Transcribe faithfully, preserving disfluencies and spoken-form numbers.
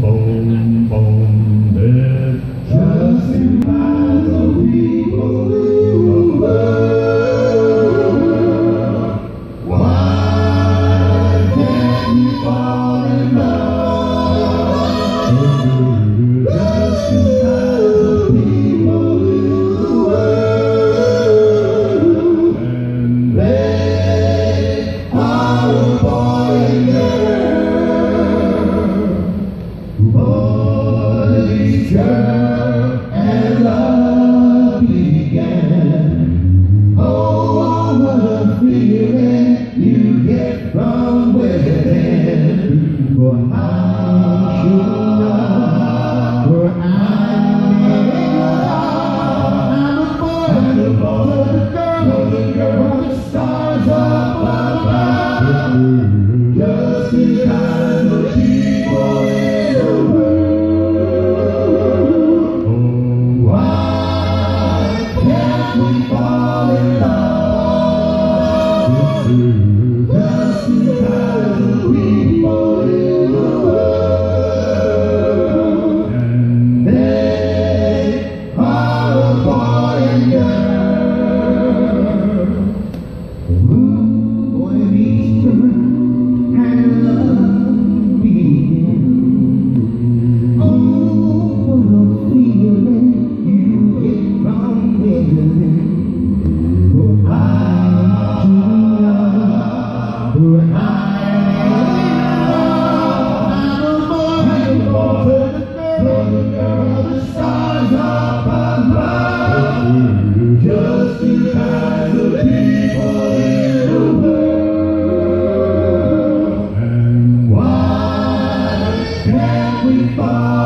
boom, boom, dead. Just in minds of people in the world. Why can't we fall in love? Just in minds of people in the world. And they are a boy and girl. Boys, girls, and love began. Oh, what a feeling you get from within. For I should know, for I'm I'm a boy, and a boy, and a girl, and a girl, the stars up above. Just the kind of people in the world. Why can't we fall in love? Just the kind of people in the world. And they are a boy and girl. Ooh, boy, Easter and love began. Oh, what a feeling you get from within. For I do love, for I I'm a boy, I'm a boy, and a girl, the stars up above. Just the kinds of people in the world. And why can't we fall